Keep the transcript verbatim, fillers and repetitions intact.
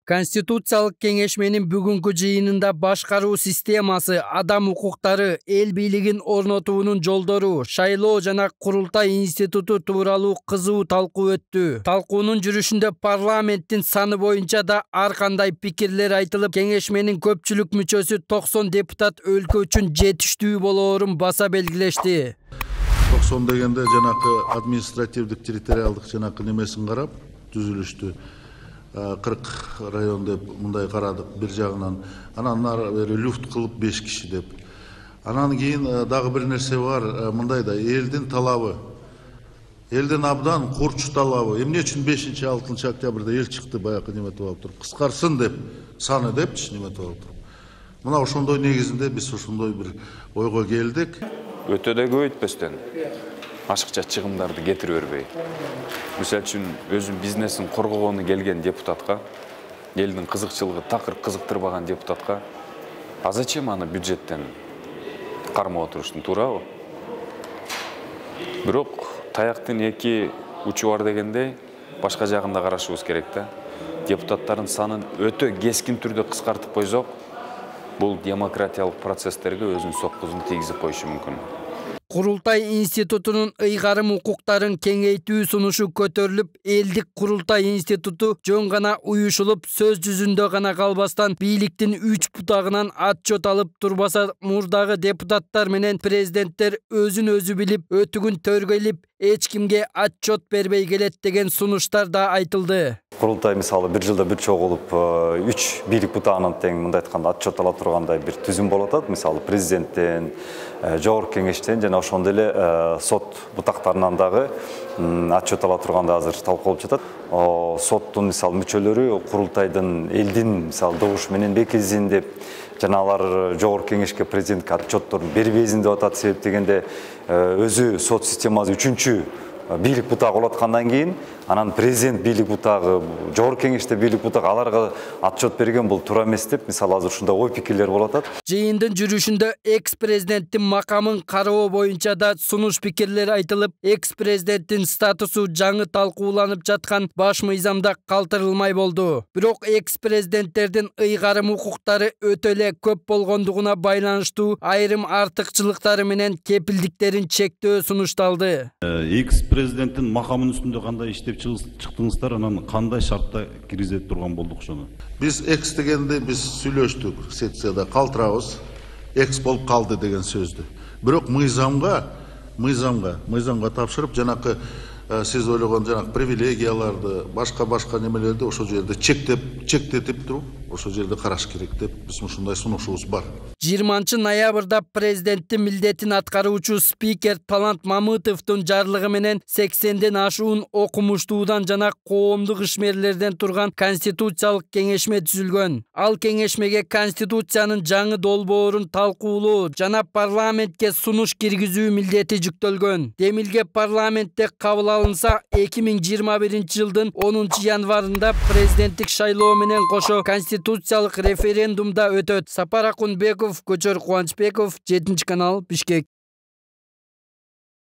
Конституциялык кеңешменин бүгүнкү жыйынында башкаруу системасы, адам укуктары, эл бийлигин орнотуунун жолдору, шайлоо жана курултай институту тууралуу кызуу талкуу өттү. Талкуунун жүрүшүндө парламенттин саны боюнча да ар кандай пикирлер айтылып, кеңешменин көпчүлүк мүчөсү токсон депутат өлкө үчүн жетиштүү болоорун баса белгилешти. токсон дегенде жанакы административдик территориалдык жанакы немесин карап түзүлүштү. кырк район деп мындай карадык бир жагынан. Анан ары бери люфт кылып беш киши деп. Анан кийин дагы бир нерсе бар, мындай да элдин талабы. Элдин абдан курч талабы. Эмне үчүн бешинчи алтынчы октябрда эл чыкты баягы неметип алып туруп, кыскарсын деп, саны депчи неметип алып туруп. Мына ошондой негизинде биз ошондой бир ойго келдик. Өтө да көбөйтпөстөн ашыкча чыгымдарды кетире бербей. Мисалы үчүн өзүн бизнесин коргогону келген депутатка, элдин кызыкчылыгы такыр кызыктырбаган депутатка, а зачем аны бюджеттен кармап отуруштун, туурабы? Бирок таяктын эки учу бар дегендей, башка жагында карашыбыз керек да. Депутаттардын санын өтө кескин түрдө кыскартып койсок, бул демократиялык процесстерге өзүнүн соккузун тийгизип коюшу мүмкүн. Курултай институтунун ыйгарым укуктарын кеңейтүү сунушу көтөрүлүп, элдик курултай институту жөн гана уюшулуп, сөз жүзүндө гана калбастан бийликтин үч бутагынан отчет алып турбаса, мурдагы депутаттар менен президенттер өзүн өзү билип, өтүгүн төргөйлүп, эч кимге отчет бербей келет деген сунуштар да айтылды. Курултай мисалы бир жылда бир чогулуп үч бийлик бутагынан тең мындай айтканда отчет ала тургандай бир түзүм болуп атат. Мисалы президенттен, жогорку кеңештен жана ошондой эле сот бутактарынан дагы отчет ала турганда азыр талкуулуп жатат. Соттун мисалы мүчөлөрү курултайдын элдин мисалы добуш менен бекизин деп жана алар жогорку кеңешке президентке отчетторун бербейсин деп атат. Себеп дегенде өзү сот системасы үчүнчү бийлик бутагы болуп аткандан кийин анан президент бийлик бутагы, жогорку кеңеште бийлик бутагы аларга отчет берген бул туура эмес деп мисалы азыр ушундай ой пикирлер болуп атат. Жыйындын жүрүшүндө экс-президенттин макамын кароо боюнча да сунуш пикирлер айтылып, экс-президенттин статусу жаңы талкууланып жаткан баш мыйзамда калтырылмай болду. Бирок экс-президенттердин ыйгарым укуктары өтө эле көп болгондугуна байланыштуу айрым артыкчылыктары менен кепилдиктерин чектөө сунушталды. Экс-президенттин макамынын үстүндө кандай иштеп чыктыңыздар, анан кандай шартта киргизе турган болдук ошону? Биз экс дегенде биз сүйлөштүк секцияда, калтырабыз, экс болуп калды деген сөздү. Бирок мыйзамга, мыйзамга, мыйзамга тапшырып, жанакы сиз ойлогон жанакы привилегияларды, башка-башка немелерди ошол жерде чектеп, чектетип туруп, ошол жерде караш керек деп биз ушундай сунушубуз бар. жыйырманчы ноябрда президенттин милдетин аткаруучу спикер Талант Мамытовдун жарлыгы менен сексенден ашуун окумуштуудан жана коомдук ишмерлерден турган конституциялык кеңешме түзүлгөн. Ал кеңешмеге конституциянын жаңы долбоорун талкуулоо жана парламентке сунуш киргизүү милдети жүктөлгөн. Демилге парламентте кабыл алынса, эки миң жыйырма биринчи жылдын онунчу январында президенттик шайлоо менен кошо конституциялык референдумда өтөт. Сапар Акунбеков, Көчөр Кубанычбеков, жетинчи канал, Бишкек.